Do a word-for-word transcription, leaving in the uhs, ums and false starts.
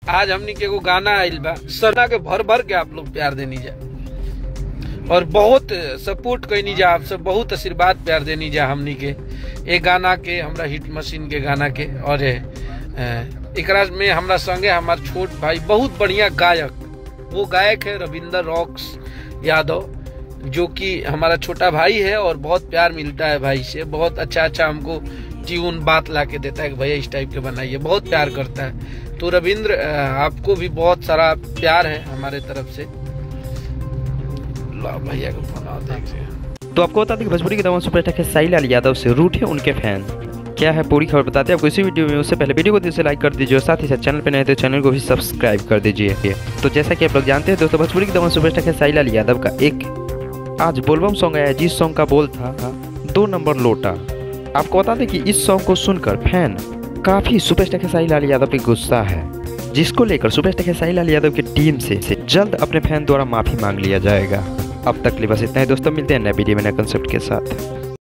आज हमनी के एगो गाना आइल बा, सना के भर भर के आप लोग प्यार देनी जा और बहुत सपोर्ट कैनी जा, आप सब बहुत आशीर्वाद प्यार देनी जा हमनी के एक गाना के, हमरा हिट मशीन के गाना के। और एकरा में हमरा संगे हमार छोट भाई बहुत बढ़िया गायक, वो गायक है रविंद्र रॉक्स यादव, जो कि हमारा छोटा भाई है और बहुत प्यार मिलता है भाई से। बहुत अच्छा अच्छा हमको ट्यून बात ला के देता है कि भैया इस टाइप के बनाइए, बहुत प्यार करता है। तो रविंद्र आपको भी बहुत सारा प्यार है हमारे तरफ से। भैया को फोन आता है। तो आपको बता दें कि भोजपुरी के तमाम सुपरस्टार के साई लाल यादव से रूठ है उनके फैन। क्या है पूरी खबर बताते हैं आपको इसी वीडियो में। उससे पहले वीडियो को दिल से लाइक कर दीजिए और साथ ही साथ चैनल पर नए तो चैनल को भी सब्सक्राइब कर दीजिए। तो जैसा कि आप लोग जानते हैं दोस्तों, भोजपुरी के तमाम सुपरस्टार के साई लाल यादव का एक आज बोलबम सॉन्ग आया, जिस सॉन्ग का बोल था दो नंबर लोटा। आपको बता दें कि इस सॉन्ग को सुनकर फैन काफी सुपरस्टार खेसारी लाल यादव पे गुस्सा है, जिसको लेकर सुपरस्टार खेसारी लाल यादव की टीम से, से जल्द अपने फैन द्वारा माफी मांग लिया जाएगा। अब तक के लिए बस इतना ही दोस्तों, मिलते हैं नए वीडियो में नए कंसेप्ट के साथ।